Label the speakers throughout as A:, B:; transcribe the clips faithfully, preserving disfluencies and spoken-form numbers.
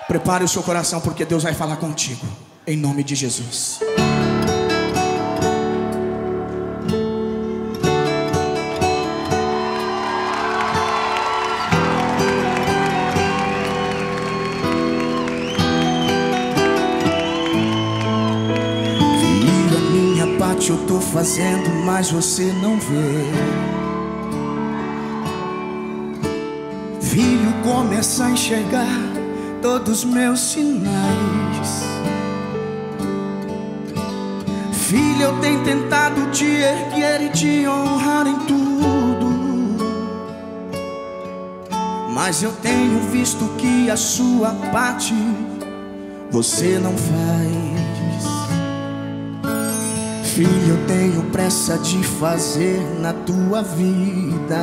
A: Prepare o seu coração, porque Deus vai falar contigo, em nome de Jesus. Filho, a minha parte eu tô fazendo, mas você não vê. Filho, começa a enxergar todos meus sinais. Filho, eu tenho tentado te erguer e te honrar em tudo, mas eu tenho visto que a sua parte você não faz. Filho, eu tenho pressa de fazer na tua vida.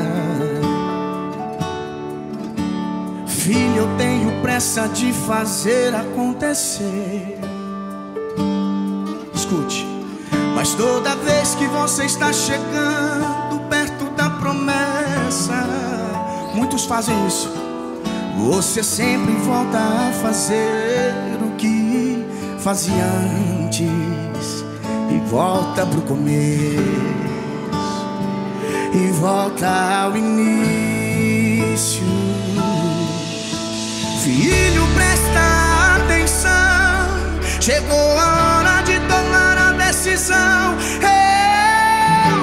A: Filho, eu tenho pressa de fazer acontecer. Escute. Mas toda vez que você está chegando perto da promessa, muitos fazem isso, você sempre volta a fazer o que fazia antes, e volta pro começo, e volta ao início. Filho, presta atenção, chegou a hora de tomar a decisão. Eu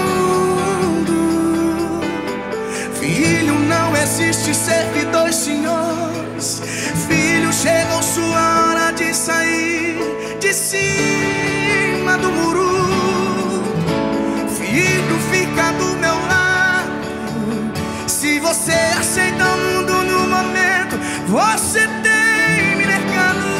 A: mudo. Filho, não existe servidor, senhores. Filho, chegou sua hora de sair de cima do muro. Filho, fica do meu lado. Se você aceita o mundo no momento, você tem me negado.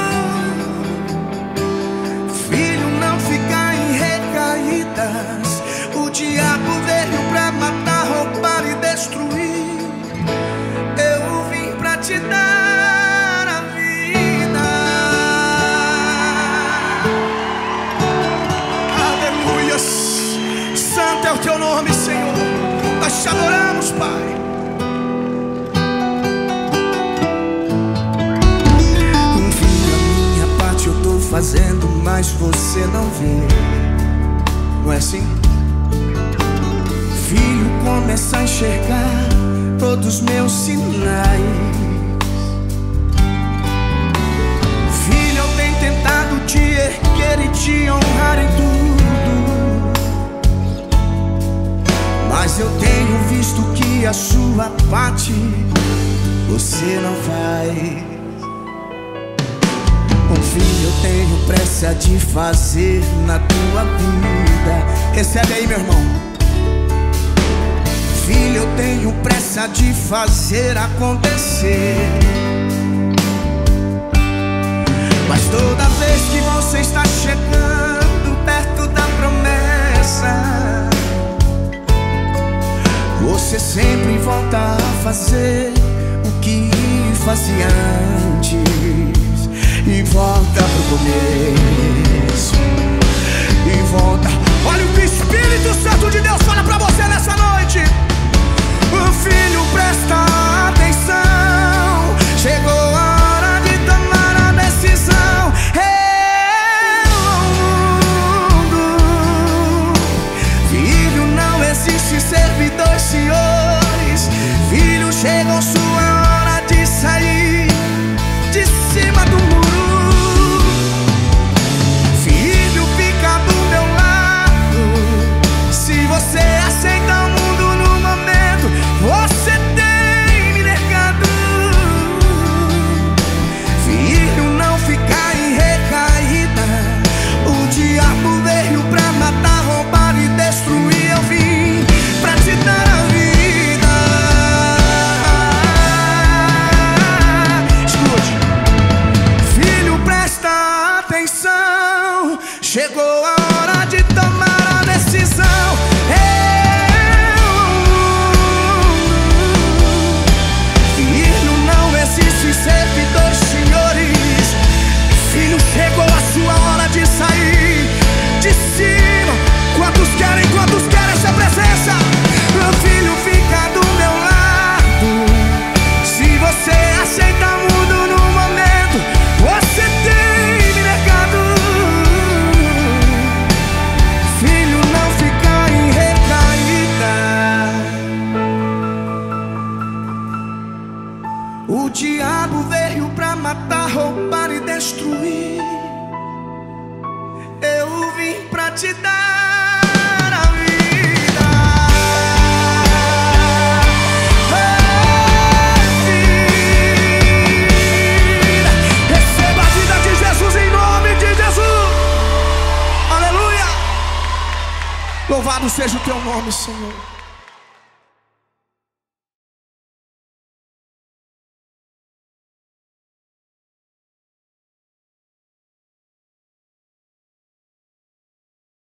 A: Filho, não fica em recaídas. O diabo veio pra matar, roubar e destruir. Eu vim pra te dar a vida. Aleluia. Santo é o teu nome, Senhor. Nós te adoramos, Pai. Fazendo, mas você não vê. Não é assim? Filho, começa a enxergar todos meus sinais. Filho, eu tenho tentado te erguer e te honrar em tudo, mas eu tenho visto que a sua parte você não faz. Filho, eu tenho pressa de fazer na tua vida. Recebe aí, meu irmão. Filho, eu tenho pressa de fazer acontecer. Mas toda vez que você está chegando perto da promessa, você sempre volta a fazer o que fazia antes, e volta pro começo, e volta. Olha o que o Espírito Santo de Deus fala pra você nessa noite. Filho, presta atenção, chegou a hora de tomar a decisão. Eu mundo. Filho, não existe servidor, senhores. Filho, chegou sua hora de sair de cima do muro. Você aceita o mundo no momento, você tem me O diabo veio pra matar, roubar e destruir. Eu vim pra te dar a vida. Vida. Receba a vida de Jesus em nome de Jesus. Aleluia. Louvado seja o teu nome, Senhor.